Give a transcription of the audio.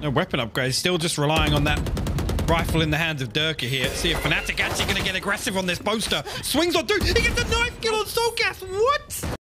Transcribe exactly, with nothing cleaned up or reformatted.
No weapon upgrade. Still just relying on that rifle in the hands of Durka here. See if Fnatic actually going to get aggressive on this poster. Swings on dude. He gets a knife kill on Soulcast. What?